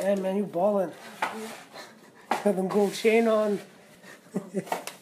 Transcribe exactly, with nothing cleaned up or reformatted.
Yeah, man, you ballin'. Have them gold chain on.